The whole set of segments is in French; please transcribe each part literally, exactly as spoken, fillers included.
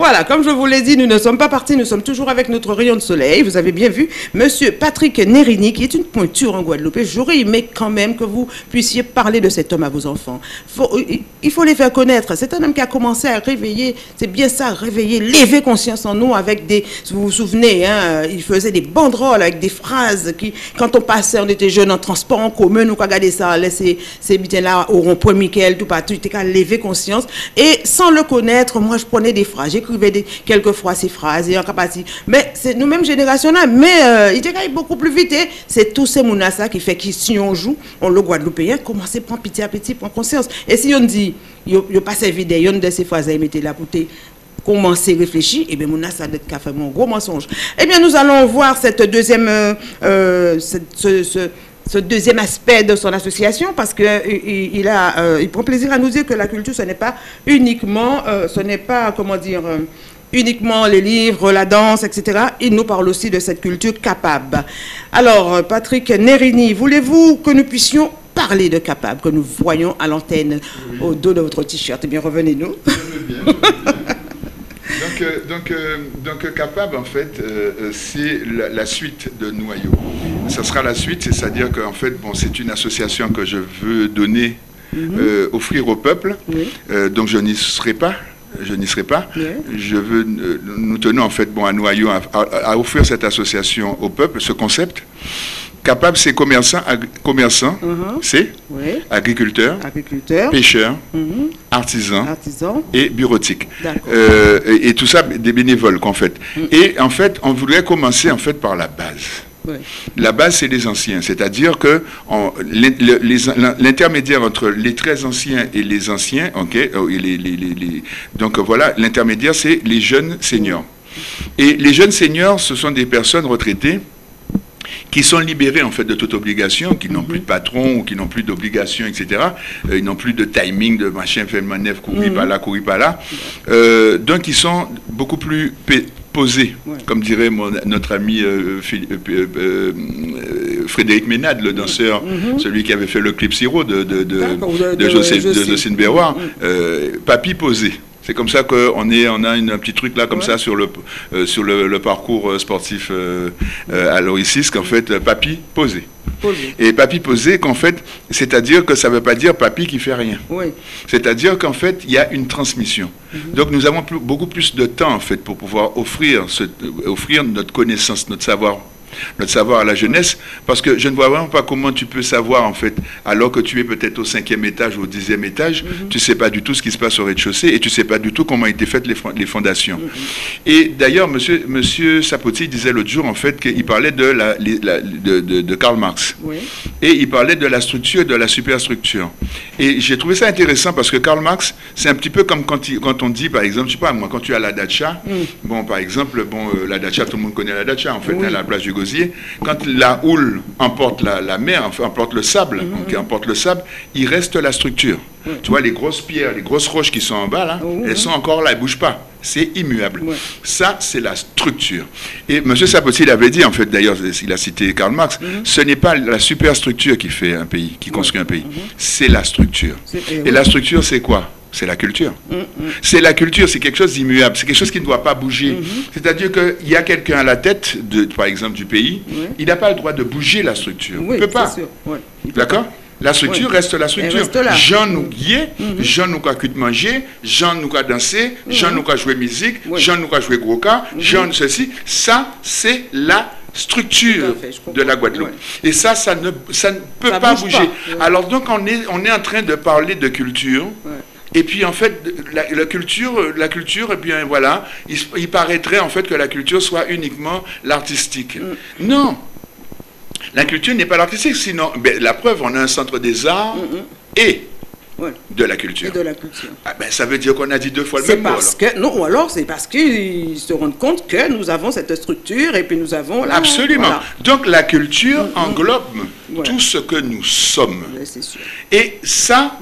Voilà, comme je vous l'ai dit, nous ne sommes pas partis, nous sommes toujours avec notre rayon de soleil. Vous avez bien vu, Monsieur Patrick Nerini, qui est une pointure en Guadeloupe. J'aurais aimé quand même que vous puissiez parler de cet homme à vos enfants. Faut, il faut les faire connaître. C'est un homme qui a commencé à réveiller, c'est bien ça, réveiller, lever conscience en nous avec des... Vous vous souvenez, hein, il faisait des banderoles avec des phrases qui, quand on passait, on était jeunes en transport en commun, nous, quand on regardait ça, laisser ces bitins-là au rond-point Michael, tout partout, il était qu'à lever conscience. Et sans le connaître, moi, je prenais des phrases, j'écrivais des, quelquefois ces phrases, et en capacité. Mais c'est nous-mêmes générationnels, mais euh, il était beaucoup plus vite. Et c'est tous ces mounassa qui fait que si on joue, on le Guadeloupéen, commencer à prendre petit à petit, prendre conscience. Et si on dit, il n'y a pas servi d'ailleurs, une de ces phrases, il mettait là pour te commencer à réfléchir, et bien mounassa doit faire un gros mensonge. Eh bien, nous allons voir cette deuxième, euh, euh, cette, ce, ce, ce deuxième aspect de son association, parce qu'il il a, euh, il prend plaisir à nous dire que la culture, ce n'est pas uniquement, euh, ce n'est pas, comment dire, euh, uniquement les livres, la danse, et cetera. Il nous parle aussi de cette culture capable. Alors, Patrick Nerini, voulez-vous que nous puissions parler de capable, que nous voyons à l'antenne, oui, au dos de votre t-shirt? Eh bien, revenez-nous. Donc, euh, donc, euh, donc capable, en fait, euh, c'est la, la suite de Noyau. Ça sera la suite, c'est-à-dire qu'en fait, bon, c'est une association que je veux donner, mm-hmm. euh, offrir au peuple. Oui. Euh, donc, je n'y serai pas. Je n'y serai pas. Oui. Je veux, euh, nous tenons en fait, bon, à Noyau à, à, à offrir cette association au peuple, ce concept. Capable, c'est commerçant, commerçant uh-huh. c'est oui. agriculteur, agriculteur, pêcheur, uh-huh. artisan, artisan et bureautique. Euh, et, et tout ça, des bénévoles qu'on fait. Uh-huh. Et en fait, on voudrait commencer en fait par la base. Oui. La base, c'est les anciens, c'est-à-dire que l'intermédiaire entre les très anciens et les anciens, ok, et les, les, les, les, donc voilà, l'intermédiaire, c'est les jeunes seniors. Et les jeunes seniors, ce sont des personnes retraitées qui sont libérés en fait de toute obligation, qui n'ont mm-hmm. plus de patron ou qui n'ont plus d'obligation, et cetera. Euh, ils n'ont plus de timing, de machin, fait manœuvre, courir mm-hmm. par là, courir par là. Euh, donc ils sont beaucoup plus posés, ouais. comme dirait mon, notre ami euh, euh, euh, Frédéric Ménade, le danseur, mm-hmm. celui qui avait fait le clip Siro de, de, de, de, de, José, de Jocelyne Berroir, mm-hmm. euh, papy posé. C'est comme ça qu'on est, on a une, un petit truc là comme ouais. ça sur le euh, sur le, le parcours sportif euh, euh, à l'Oricis, qu'en fait papy posé. Posé. Et papy posé, qu'en fait, c'est-à-dire que ça ne veut pas dire papy qui fait rien. Oui. C'est-à-dire qu'en fait, il y a une transmission. Mm-hmm. Donc nous avons plus, beaucoup plus de temps en fait pour pouvoir offrir ce, offrir notre connaissance, notre savoir. notre savoir à la jeunesse, parce que je ne vois vraiment pas comment tu peux savoir, en fait, alors que tu es peut-être au cinquième étage ou au dixième étage, mm-hmm. tu ne sais pas du tout ce qui se passe au rez-de-chaussée et tu ne sais pas du tout comment étaient faites les, les fondations. Mm-hmm. Et d'ailleurs, monsieur, monsieur Sapoti disait l'autre jour, en fait, qu'il parlait de, la, la, de, de, de Karl Marx. Oui. Et il parlait de la structure et de la superstructure. Et j'ai trouvé ça intéressant parce que Karl Marx, c'est un petit peu comme quand, il, quand on dit, par exemple, je sais pas, moi, quand tu as la dacha, mm. bon, par exemple, bon, euh, la dacha, tout le monde connaît la dacha, en fait, oui. à la plage du Gosier. Quand la houle emporte la, la mer, enfin, emporte le sable, mm-hmm. okay, emporte le sable, il reste la structure. Mm-hmm. Tu vois, les grosses pierres, les grosses roches qui sont en bas, là, mm-hmm. elles sont encore là, elles ne bougent pas. C'est immuable. Mm-hmm. Ça, c'est la structure. Et M. Sapoti l'avait dit, en fait, d'ailleurs, il a cité Karl Marx, mm-hmm. ce n'est pas la superstructure qui fait un pays, qui construit un pays. Mm-hmm. C'est la structure. Et la structure, c'est quoi? C'est la culture. Mm-hmm. C'est la culture, c'est quelque chose d'immuable, c'est quelque chose qui ne doit pas bouger. Mm-hmm. C'est-à-dire qu'il y a quelqu'un à la tête, de, par exemple, du pays, oui. il n'a pas le droit de bouger la structure. Oui, il ne peut pas. Oui, d'accord? La structure oui. reste la structure. Reste Jean nous guier, mm-hmm. Jean nous a cuit manger, Jean nous a danser, mm-hmm. Jean nous a jouer musique, oui. Jean nous a jouer gros cas, mm-hmm. Jean ceci. Ça, c'est la structure fait, de la Guadeloupe. Ouais. Et ça, ça ne, ça ne peut ça pas bouger. Pas. Ouais. Alors donc, on est, on est en train de parler de culture. Ouais. Et puis en fait, la, la culture, la culture, et bien voilà, il, il paraîtrait en fait que la culture soit uniquement l'artistique. Mm. Non, la culture n'est pas l'artistique, sinon, ben, la preuve, on a un centre des arts mm-hmm. et ouais. de la culture. Et de la culture. Ah ben, ça veut dire qu'on a dit deux fois le même mot. Parce que, non, ou alors c'est parce qu'ils se rendent compte que nous avons cette structure et puis nous avons... Là, absolument. Voilà. Donc la culture mm-hmm. englobe ouais. tout ce que nous sommes. Ouais, c'est sûr. Et ça... Mm.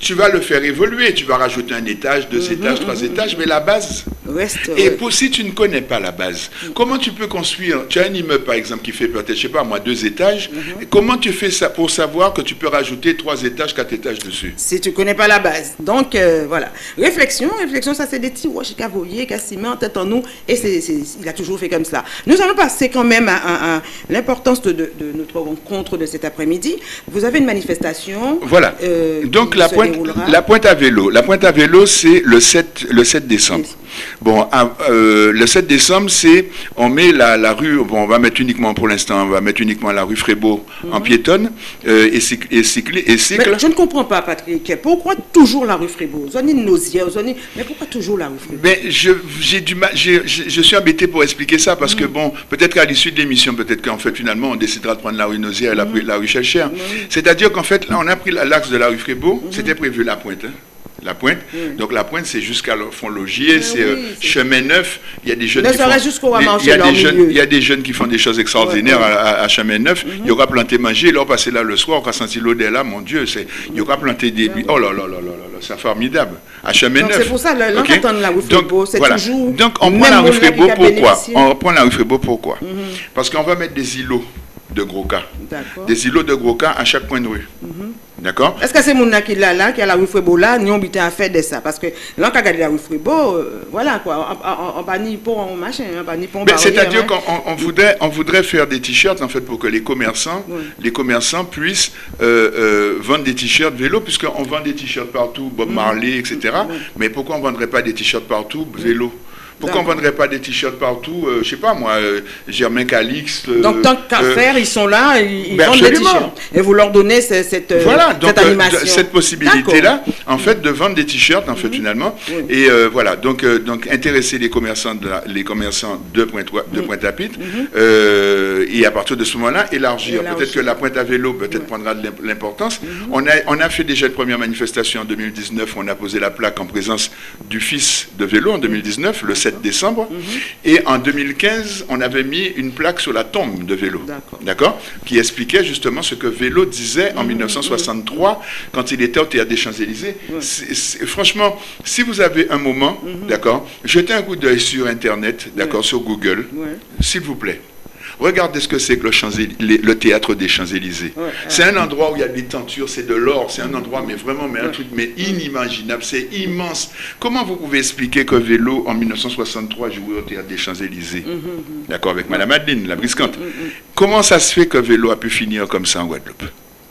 tu vas le faire évoluer, tu vas rajouter un étage, deux Mm-hmm, étages, trois mm-hmm, étages, mais la base... Reste, Et ouais. pour, si tu ne connais pas la base, mm-hmm. comment tu peux construire, tu as un immeuble par exemple qui fait peut-être, je sais pas moi, deux étages, mm-hmm. comment tu fais ça pour savoir que tu peux rajouter trois étages, quatre étages dessus? Si tu ne connais pas la base. Donc, euh, voilà. Réflexion, réflexion, ça c'est des petits roches qui voyé, qui ciment en tête en nous, et c'est, c'est, il a toujours fait comme ça. Nous allons passer quand même à, à, à l'importance de, de, de notre rencontre de cet après-midi. Vous avez une manifestation. Voilà. Euh, Donc la pointe, la pointe à vélo. La pointe à vélo, c'est le sept, le sept décembre. Oui. Bon, euh, le sept décembre, c'est, on met la, la rue, bon, on va mettre uniquement pour l'instant, on va mettre uniquement la rue Frébeau mm-hmm. en piétonne euh, et, cycle, et, cycle, et cycle. Mais je ne comprends pas, Patrick. Pourquoi toujours la rue Frébeau? Zone nausière, zone... Mais pourquoi toujours la rue Frébeau? Mais je, j'ai du mal, j'ai, je suis embêté pour expliquer ça parce mm-hmm. que, bon, peut-être qu'à l'issue de l'émission, peut-être qu'en fait, finalement, on décidera de prendre la rue Nausière et la, mm-hmm. la rue Chelcher. Mm-hmm. C'est-à-dire qu'en fait, là, on a pris l'axe de la rue Frébeau, mm-hmm. c'était prévu la pointe. Hein. La pointe. Oui. Donc la pointe, c'est jusqu'à Font-Logier, oui, c'est euh, oui, chemin neuf. Il y a des jeunes qui font, les, il, y a des jeunes, il y a des jeunes qui font des choses extraordinaires ouais, ouais. À, à, à chemin neuf. Mm-hmm. Il y aura planté manger, là on passait là le soir, on aura senti l'odeur là, mon Dieu, c'est, il y aura planté des... Mm-hmm. Oh là là là là là, c'est formidable. À chemin neuf. C'est pour ça, là, okay. on la rue Frébeau, c'est voilà. toujours... Donc on prend la rue Frébeau pourquoi On reprend la rue Frébeau pourquoi mm-hmm. Parce qu'on va mettre des îlots de gros cas. Des îlots de gros cas à chaque point de rue. Mm-hmm. D'accord. Est-ce que c'est mon qui là là qui a la rue Frébeau là, nous on à faire de ça parce que là quand on regarde la rue Frébeau, euh, voilà quoi, on pas ni pour un machin, on pas ni pour. C'est-à-dire qu'on on voudrait on voudrait faire des t-shirts en fait pour que les commerçants, oui. les commerçants puissent euh, euh, vendre des t-shirts vélo puisqu'on vend des t-shirts partout, Bob Marley, et cetera. Oui. Mais pourquoi on ne vendrait pas des t-shirts partout vélo? Pourquoi on ne vendrait pas des t-shirts partout, euh, je ne sais pas moi, euh, Germain Calixte. Euh, donc tant qu'à euh, faire, ils sont là, ils, ben vendent des t-shirts. Et vous leur donnez cette, cette, voilà, donc, cette animation. Euh, cette possibilité-là, en fait, de vendre des t-shirts, en fait, mm-hmm. finalement. Oui. Et euh, voilà, donc, euh, donc intéresser les commerçants de, la, les commerçants de Pointe-à-Pitre, de Pointe-à-Pitre, mm-hmm. euh, et à partir de ce moment-là, élargir. élargir. Peut-être que la pointe à vélo, peut-être oui. prendra de l'importance. Mm-hmm. on, a, on a fait déjà une première manifestation en deux mille dix-neuf, on a posé la plaque en présence du fils de vélo en deux mille dix-neuf, le sept décembre. Mm-hmm. Et en deux mille quinze, on avait mis une plaque sur la tombe de Vélo, d'accord, qui expliquait justement ce que Vélo disait en mmh, dix-neuf cent soixante-trois, mmh. quand il était au Théâtre des Champs-Élysées. Mmh. C'est, c'est, franchement, si vous avez un moment, mmh. d'accord, jetez un coup d'œil sur Internet, d'accord, mmh. sur Google, mmh. s'il vous plaît. Regardez ce que c'est que le, le théâtre des Champs-Élysées. Ouais, c'est un endroit où il y a des tentures, c'est de l'or, c'est un endroit, mais vraiment, mais un ouais. truc mais inimaginable, c'est immense. Comment vous pouvez expliquer que Vélo, en dix-neuf cent soixante-trois, jouait au théâtre des Champs-Élysées, mm-hmm. d'accord, avec Madame Adeline, la briscante. Mm-hmm. Comment ça se fait que Vélo a pu finir comme ça en Guadeloupe?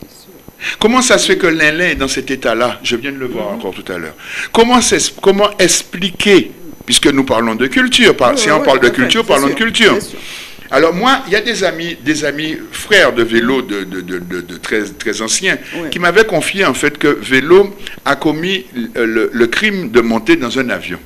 Comment ça se fait que Lin-Lin est dans cet état-là? Je viens de le voir mm-hmm. encore tout à l'heure. Comment, comment expliquer, puisque nous parlons de culture, par, ouais, si on ouais, parle de culture, parlons sûr, de culture. Alors moi, il y a des amis, des amis frères de Vélo, de, de, de, de, de très, très anciens, ouais. qui m'avaient confié en fait que Vélo a commis le, le, le crime de monter dans un avion.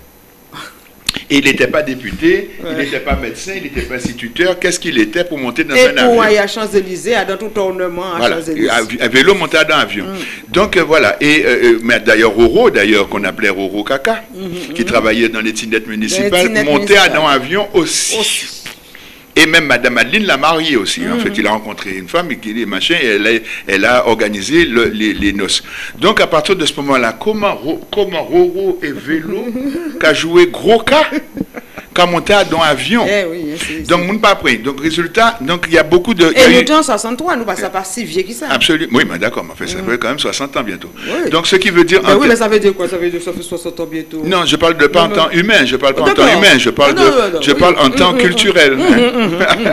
Et il n'était pas député, ouais. il n'était pas médecin, il n'était pas instituteur. Qu'est-ce qu'il était pour monter dans et un avion? Et pour aller à Champs-Élysées, dans tout ornement à voilà. Champs-Élysées. À, à vélo, monter dans un avion. Mm. Donc euh, voilà. Et euh, mais d'ailleurs Roro, d'ailleurs qu'on appelait Roro Kaka, mm-hmm. qui mm-hmm. travaillait dans les tinettes municipales, montait dans un avion aussi. aussi. Et même Madame Adeline l'a marié aussi. Mm-hmm. En fait, il a rencontré une femme et, qui, machin, et elle, a, elle a organisé le, les, les noces. Donc, à partir de ce moment-là, comment, comment Roro et Vélo qu'a joué gros cas, qu'a monté dans l'avion. Eh oui, c'est, donc, nous pas pris. Donc, résultat, donc il y a beaucoup de. Et nous, eu... en soixante-trois, nous passons par si vieux qui ça. Absolument. Oui, mais d'accord, mais ça mm-hmm. fait quand même soixante ans bientôt. Oui. Donc, ce qui veut dire. Ben oui, mais ça veut dire quoi? Ça veut dire que ça fait soixante ans bientôt. Non, je parle de pas non, en temps non. humain, je parle pas en temps humain, je parle, non, de, non, non, je oui. parle en temps mm-hmm. culturel. Mm-hmm.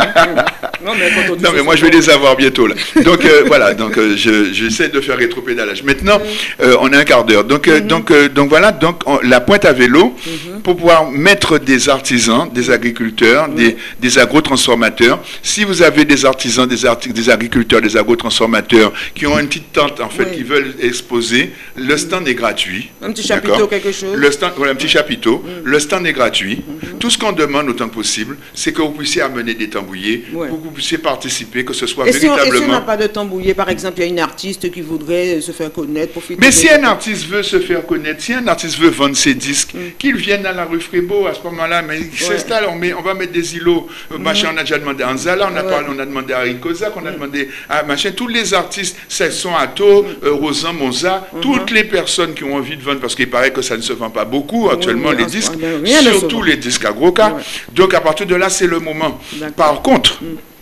Non, mais, quand on dit non, mais moi je vais les avoir bientôt là. Donc euh, voilà, donc euh, je, j'essaie de faire rétropédalage. Maintenant, euh, on a un quart d'heure. Donc, euh, mm-hmm. donc, euh, donc voilà, donc on, la pointe à vélo, mm-hmm. pour pouvoir mettre des artisans, des agriculteurs, mm-hmm. des, des agrotransformateurs. Si vous avez des artisans, des, arti- des agriculteurs, des agrotransformateurs qui ont une petite tente en fait, oui. qui veulent exposer, le stand est gratuit. Un petit chapiteau, quelque chose. Le stand, voilà, un petit chapiteau. Mm-hmm. Le stand est gratuit. Mm-hmm. tout ce qu'on demande autant que possible, c'est que vous puissiez amener des tambouillés, Ouais. pour que vous puissiez participer, que ce soit Et si on et si on véritablement... n'a pas de tambouillé, par exemple, il y a une artiste qui voudrait se faire connaître, profiter. Mais de- si un artiste veut se faire connaître, si un artiste veut vendre ses disques, qu'il vienne dans la rue Frébeau à ce moment-là, mais il s'installe, on, met- on va mettre des îlots, euh, machin, on a déjà demandé à Anzala, on a, Ouais. parlé, on a demandé à Harry Kozak, on a demandé à machin, tous les artistes, Sesson Atto, euh, Rosan Monza, toutes les personnes qui ont envie de vendre, parce qu'il paraît que ça ne se vend pas beaucoup actuellement, oui, les en ce disques, moment, rien ne se surtout vend. les disques à gros cas. Ouais. Donc à partir de là, c'est le moment. D'accord. Par contre,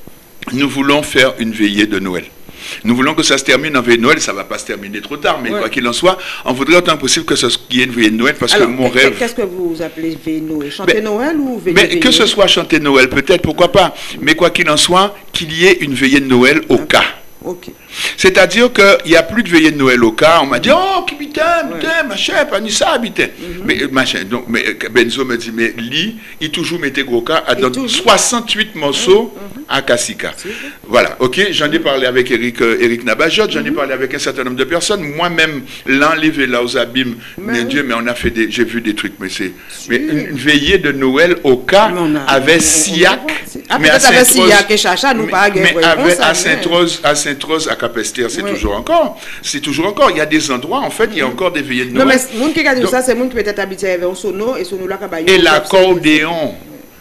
nous voulons faire une veillée de Noël. Nous voulons que ça se termine en veille de Noël, ça ne va pas se terminer trop tard, mais Ouais. quoi qu'il en soit, on voudrait autant que possible que ce qu'il y ait une veillée de Noël, parce Alors, que mon qu'est- rêve... qu'est-ce que vous appelez veille Noël? Chanter Ben, Noël ou veiller Mais veiller que ce soit chanter Noël, peut-être, pourquoi pas, mais quoi qu'il en soit, qu'il y ait une veillée de Noël au cas. Ok. C'est-à-dire qu'il n'y a plus de veillée de Noël au cas. On m'a dit, oh, qui putain, putain, machin, pas ni ça, putain. Mais, euh, machin, donc, mais euh, Benzo me dit, mais lui, il toujours mettait gros cas à Et dans toujours. soixante-huit morceaux à Kassika. Voilà, ok, j'en ai parlé avec Eric, euh, Eric Nabajot, j'en ai parlé avec un certain nombre de personnes. Moi-même, l'enlever là aux abîmes, Mais mon oui. Dieu, mais on a fait des, j'ai vu des trucs, mais c'est, mais une, une veillée de Noël au cas Mais on a- avec on- on- Siac, Ah, mais à peut-être avec Sainte-Rose- Siac et Chacha, nous mais- pas mais guère, avec- ça, à mais- Sainte-Rose, à Sainte-Rose, à Capesterre, c'est Ouais. toujours encore. C'est toujours encore. Il y a des endroits, en fait, il y a encore des veillées de Non, mais Noël. le monde qui a dit Donc- ça, c'est le monde qui peut-être habité avec un sono et sono là, qui a Et l'accordéon.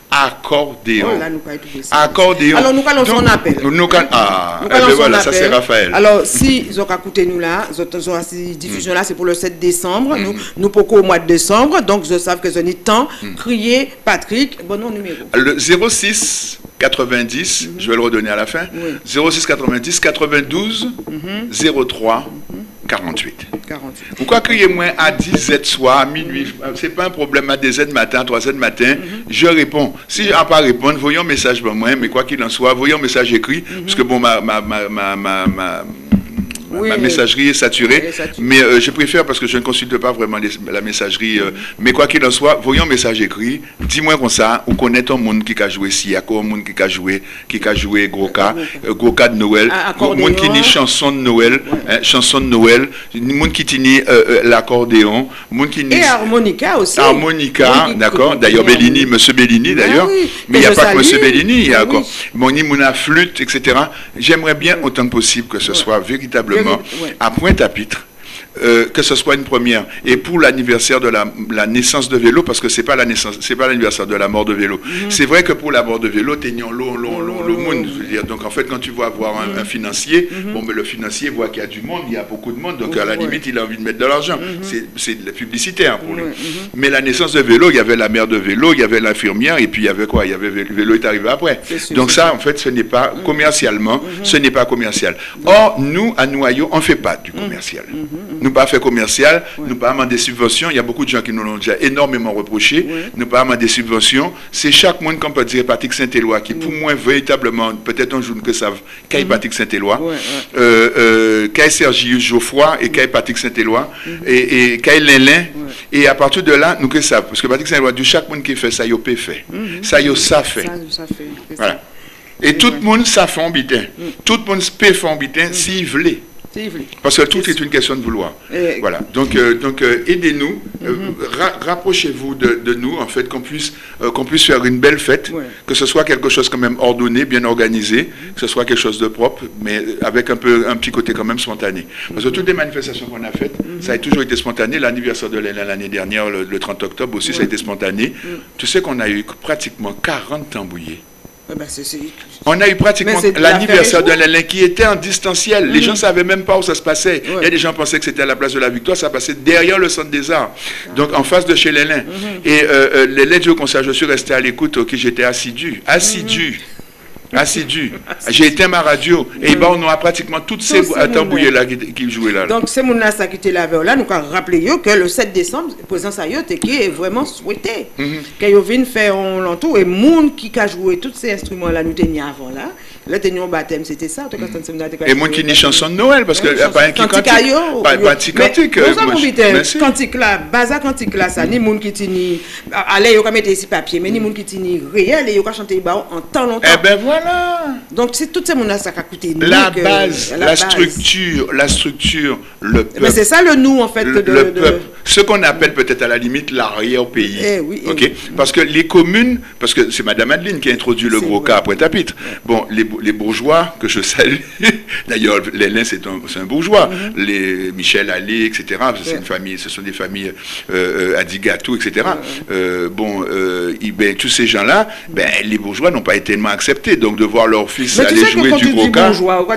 Accordéon. Oh là, nous pas étudier ça. Accordéon. Alors, nous allons son Donc, appel. Nous allons- ah, Nous eh allons ben son voilà, ça appel. c'est Raphaël. Alors, si vous avez écouté nous là, cette diffusion là, c'est pour le sept décembre. Nous, nous pour au mois de décembre. Donc, je sais que je n'ai temps. Crier Patrick, bon nom numéro. Le zéro six quatre-vingt-dix, je vais le redonner à la fin. Oui. zéro six quatre-vingt-dix quatre-vingt-douze zéro trois quarante-huit. quarante-huit. Pourquoi criez-moi à dix heures soir, à minuit, c'est pas un problème, à deux heures matin, trois heures matin, je réponds. Si je n'ai pas à répondre, voyons un message pour moi, mais quoi qu'il en soit, voyons un message écrit, parce que bon, ma, ma, ma, ma, ma, ma- Oui, ma oui. messagerie est saturée, Elle est saturée. mais euh, je préfère parce que je ne consulte pas vraiment les- la messagerie, euh, mais quoi qu'il en soit, voyons un message écrit, dis-moi comme ça, on connaît un monde qui a joué si, il y a un monde qui a joué, qui a joué gros cas, euh, gros cas de Noël, Ah, un accordéon. monde qui dit chanson de Noël, hein, chanson de Noël, un monde qui dit euh, euh, l'accordéon, un monde qui dit Et harmonica aussi. harmonica, Oui, qui- d'accord, qui- d'ailleurs qui- Bellini, Monsieur Bellini Ben d'ailleurs, oui, mais il que n'y a je pas que salue. Monsieur Bellini, il y a Ben encore oui. Moni Mouna flûte, et cetera. J'aimerais bien autant que possible que ce soit véritablement Véri- ouais. à Pointe-à-Pitre. Euh, que ce soit une première. Et pour l'anniversaire de la, la naissance de Vélo, parce que c'est pas la naissance, c'est pas l'anniversaire de la mort de Vélo. C'est vrai que pour la mort de Vélo, t'es long, long, long, long, le monde. Je veux dire. Donc en fait, quand tu vas avoir un, un financier, bon, mais le financier voit qu'il y a du monde, il y a beaucoup de monde, donc à la Ouais. limite, il a envie de mettre de l'argent. C'est- C'est de la publicitaire pour lui. Ouais, Mais la naissance de Vélo, il y avait la mère de Vélo, il y avait l'infirmière, et puis il y avait quoi? Il y avait Vélo, Vélo est arrivé après. C'est sûr, Donc c'est ça, en fait, ce n'est pas commercialement, ce n'est pas commercial. Or, nous, à Noyau, on ne fait pas du commercial. Nous pas fait commercial, nous pas demander des subventions. Il y a beaucoup de gens qui nous l'ont déjà énormément reproché. Nous pas demander des subventions. C'est chaque monde, comme peut dire Patrick Saint-Éloi, qui pour moi, véritablement, peut-être un jour que savent, qu'est Patrick Saint-Éloi, Ouais, ouais. euh, euh, qu'est Sergius Geoffroy et qu'est Patrick Saint-Éloi, et, et qu'est Lélin. Et à partir de là, nous que ça, parce que Patrick Saint-Éloi, du chaque monde qui fait ça, il a fait. Ça, il a ça fait. Ça, ça fait. c'est ça. Voilà. Et tout le monde ça fait en bitin. Tout le monde peut faire en bitin s'il veut. C'est Yves. Parce que tout est une question de vouloir. Et- Voilà. Donc, euh, donc euh, aidez-nous, euh, ra- rapprochez-vous de, de nous, en fait, qu'on puisse, euh, qu'on puisse faire une belle fête, Ouais. que ce soit quelque chose quand même ordonné, bien organisé, que ce soit quelque chose de propre, mais avec un peu un petit côté quand même spontané. Parce que toutes les manifestations qu'on a faites, ça a toujours été spontané. L'anniversaire de l'Hélène l'année dernière, le, le trente octobre aussi, ça a été spontané. Tu sais qu'on a eu pratiquement quarante tambouillés. Eh ben, c'est- c'est- On a eu pratiquement Mais c'est de l'anniversaire de l'affaire et l'Hélène qui était en distanciel. Les gens ne savaient même pas où ça se passait. Il y a Ouais. des gens qui pensaient que c'était à la place de la Victoire, ça passait derrière le centre des arts, donc en face de chez l'Hélène. Et euh, euh, l'Hélène, je conseille, je suis resté à l'écoute, ok, j'étais assidu, assidu. Assidu. J'ai éteint ma radio et ben, on a pratiquement toutes ces Tous ces tambouillés là qui, qui jouaient là. Donc, c'est mon ça qui était là, là, nous avons rappelé yo que le sept décembre, le président Sayot qui est vraiment souhaité. Quand ils viennent faire un l'entour et monde qui a joué tous ces instruments-là, nous tenions avant là. Là, tenions au baptême, c'était ça. En tout cas, ça, c'est- Et moi qui dis chanson de Noël, parce que Ouais, pas un qui cantique cantique. à yo, Pas yo. pas un petit Mais, cantique. nous euh, avons moi, je- dit, euh, merci. cantique là, baza cantique là, ça, ni monde qui tini, allez, yo, mettre ici papier, mais ni monde qui tini réel, et yo, chanter bah, en temps longtemps. Eh ben voilà. Donc, c'est tout ce monde ça qui a coûté. nous, La que- base, la, base. structure, la structure, le Eh ben, peuple. c'est ça le nous, en fait. Le, de, le de- peuple, ce qu'on appelle peut-être à la limite l'arrière-pays. Eh oui, eh ok, oui. parce que les communes, parce que c'est Madame Adeline qui a introduit le gros vrai. cas à Pointe-à-Pitre. Bon, les, les bourgeois que je salue, d'ailleurs, Lélin c'est un, un bourgeois, mm-hmm. les Michel Allais, et cetera. C'est ouais. une famille, ce sont des familles euh, Adigatou, et cetera. Ouais. Euh, bon, euh, il, ben, tous ces gens-là, ben, les bourgeois n'ont pas été tellement acceptés, donc de voir leur fils mais aller jouer du gros cas.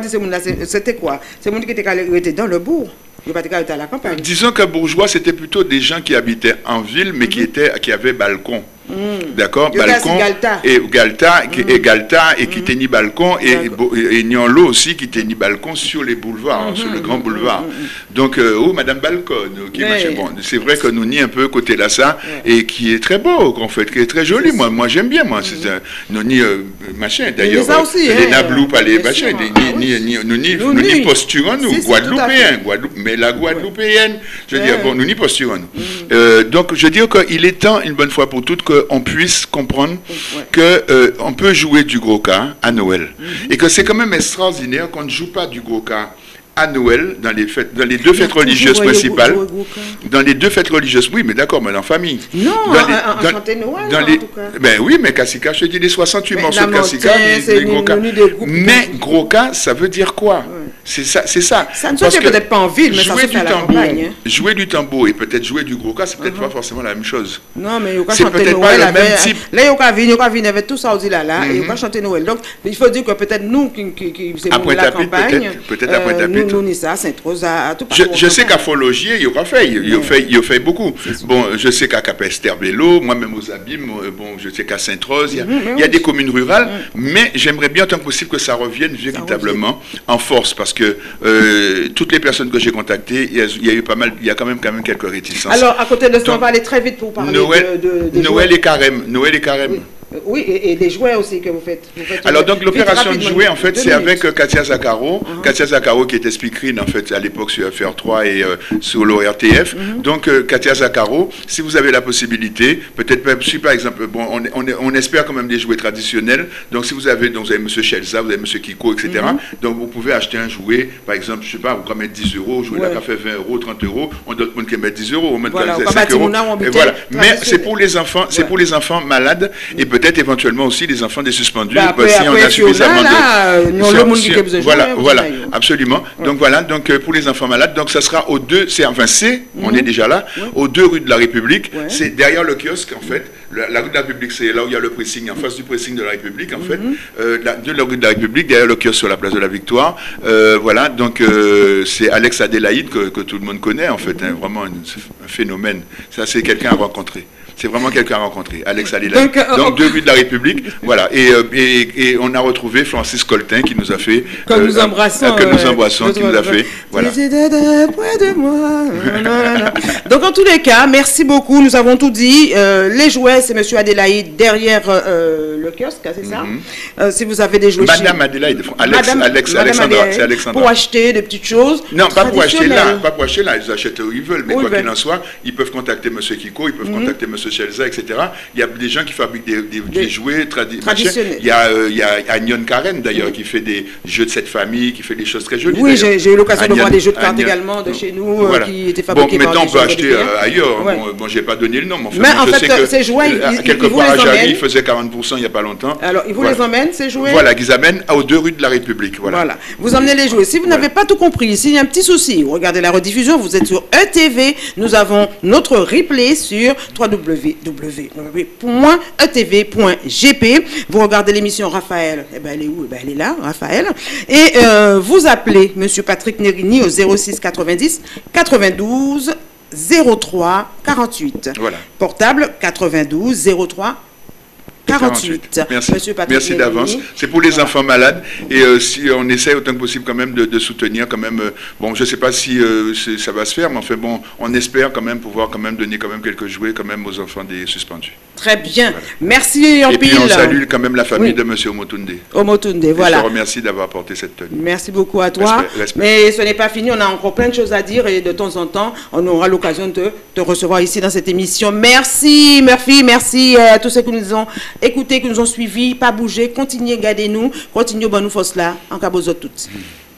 C'était quoi? C'est monde qui était dans le bourg. Il pas à la campagne. Disons que bourgeois, c'était plutôt des gens qui habitaient en ville, mais mm-hmm. qui étaient, qui avaient balcon. Mm. D'accord, balcon Galta. et Galta mm. et Galta et mm. qui tenait balcon et, et, et Nianlo aussi qui tenait balcon sur les boulevards, mm-hmm. sur le grand boulevard. Mm-hmm. Donc euh, oh Madame Balcon, okay, oui. bon, c'est vrai que nous nie un peu côté là ça oui. et qui est très beau en fait, qui est très joli. Moi, moi j'aime bien moi. Mm-hmm. C'est un nous nie euh, machin d'ailleurs. Les Nablou pas les machins, ni ni nous nie nous nie posturons nous Guadeloupéens, Guadeloupe, mais la Guadeloupéenne, je veux dire bon nous nie posturons nous. Donc je veux dire qu'il est temps une bonne fois pour toutes que on puisse comprendre ouais. que euh, on peut jouer du gros cas à Noël mm-hmm. et que c'est quand même extraordinaire qu'on ne joue pas du gros cas à Noël dans les fêtes, dans les deux fêtes religieuses principales, dans les deux fêtes religieuses, oui, mais d'accord, mais en famille. Non, dans les, en, dans, chanter Noël, dans les, en tout cas. Ben oui, mais Kassika, je te dis les soixante-huit mais morceaux de Kassika, les, les gros cas. Mais gros cas, ça veut dire quoi? Ouais. C'est ça, c'est ça. Ça ne se fait peut-être pas en ville, mais ça se fait à la campagne. Hein. Jouer du tambour et peut-être jouer du gros cas, c'est peut-être uh-huh. pas forcément la même chose. Non, mais il c'est peut-être pas le même type. Là, il y a venir, il y venir avec tout ça, on dit là, là, et il va chanter Noël. Donc, il faut dire que peut-être nous qui qui sommes à la campagne, peut-être à Pointe-à-Pitre. Nous, nous, ça, c'est À tout je, je sais qu'à Fologier, il y aura fait, il y a fait, il y a fait beaucoup. Bon, je sais qu'à Capesterre-Bélo, moi-même aux Abîmes, bon, je sais qu'à Sainte-Rose, il y a, mm-hmm, il y a oui. des communes rurales, mm-hmm. mais j'aimerais bien, tant que possible, que ça revienne véritablement ça en force, parce que euh, toutes les personnes que j'ai contactées, il y, a, il y a eu pas mal, il y a quand même, quand même quelques réticences. Alors, à côté de ça, on va aller très vite pour parler Noël, de, de, de Noël et carême, Noël et carême. Oui. Oui, et, et les jouets aussi que vous faites. Vous faites Alors, donc, l'opération de jouets, en fait, c'est avec euh, Katia Zaccaro. Uh-huh. Katia Zaccaro, qui était speakerine, en fait, à l'époque sur F R trois et euh, sur l'O R T F. Uh-huh. Donc, euh, Katia Zaccaro, si vous avez la possibilité, peut-être, si par exemple, bon, on, on, on espère quand même des jouets traditionnels. Donc, si vous avez, donc, vous avez M. Chelza, vous avez M. Kiko, et cetera. Uh-huh. Donc, vous pouvez acheter un jouet, par exemple, je sais pas, vous pouvez mettre dix euros, jouer ouais. là, fait vingt euros, trente euros. On doit qui mettre dix euros, on met voilà, cinq euros. Et voilà. Mais c'est pour les enfants, c'est ouais. pour les enfants malades et peut-être éventuellement aussi les enfants des suspendus, bah, après, si après, on a suffisamment là, de... Là, le si, si, voilà, voilà, absolument. Ouais. Donc voilà, donc euh, pour les enfants malades, donc ça sera aux deux, c'est enfin c'est, mm-hmm. on est déjà là, ouais. aux deux rues de la République, ouais. c'est derrière le kiosque en fait, la, la rue de la République, c'est là où il y a le pressing, en face du pressing de la République en mm-hmm. fait, euh, la, de la rue de la République, derrière le kiosque sur la place de la Victoire, euh, voilà, donc euh, c'est Alex Adélaïde que, que tout le monde connaît en fait, mm-hmm. hein, vraiment un, un phénomène, ça c'est quelqu'un à rencontrer. C'est vraiment quelqu'un à rencontrer, Alex Alila. Donc, euh, Donc deux buts de la République, voilà. Et, euh, et, et on a retrouvé Francis Coltin qui nous a fait... Que euh, nous embrassons. Euh, que nous embrassons, euh, qui nous a fait... Voilà. Près de moi. non, non, non. Donc en tous les cas, merci beaucoup. Nous avons tout dit. Euh, les jouets, c'est M. Adélaïde derrière euh, le kiosque, c'est ça mm-hmm. euh, Si vous avez des jouets... Madame chez... Adélaïde, Alex, Madame, Alex, Madame Alexandra, c'est Alexandra. Pour acheter des petites choses. Non, pas pour acheter là, pas pour acheter là. Ils achètent où ils veulent. Mais oui, quoi ben... qu'il en soit, ils peuvent contacter M. Kiko, ils peuvent mm-hmm. contacter M. Chelza, et cetera. Il y a des gens qui fabriquent des, des, des, des jouets tradi traditionnels. Il y a, euh, il y a Agnon Karen d'ailleurs oui. qui fait des jeux de cette famille, qui fait des choses très jolies. Oui, j'ai eu l'occasion de voir des jeux de cartes également de chez nous voilà. euh, qui étaient fabriqués bon, par maintenant on peut acheter euh, ailleurs. Ouais. Bon, bon j'ai pas donné le nom, mais, enfin, mais bon, en je fait, sais que ces jouets, euh, ils, quelque ils part à Jarry, ils faisaient quarante pour cent il n'y a pas longtemps. Alors, ils vous voilà. les emmènent ces jouets? Voilà, qu'ils amènent aux deux rues de la République. Voilà. voilà. Vous emmenez les jouets. Si vous n'avez pas tout compris, s'il y a un petit souci, regardez la rediffusion, vous êtes sur E T V. Nous avons notre replay sur w w w point e t v point g p. Vous regardez l'émission Raphaël, eh ben elle est où? Eh ben elle est là, Raphaël. Et euh, vous appelez M. Patrick Nerini au zéro six quatre-vingt-dix quatre-vingt-douze zéro trois quarante-huit. Voilà. Portable quatre-vingt-douze zéro trois quarante-huit. Merci, Monsieur merci d'avance. C'est pour les voilà. enfants malades et euh, si on essaie autant que possible quand même de, de soutenir quand même. Euh, bon, je ne sais pas si euh, ça va se faire, mais enfin bon, on espère quand même pouvoir quand même donner quand même quelques jouets quand même aux enfants des suspendus. Très bien. Voilà. Merci en Et pile. puis on salue quand même la famille oui. de Monsieur Omotunde. Omotunde, voilà. Je te remercie d'avoir apporté cette tenue. Merci beaucoup à toi. Respect, respect. Mais ce n'est pas fini, on a encore plein de choses à dire et de temps en temps, on aura l'occasion de te recevoir ici dans cette émission. Merci Murphy, merci à tous ceux qui nous ont écoutés, qui nous ont suivis, pas bouger, continuez, gardez-nous, continuez, bonne nous force là, en cabozot toutes.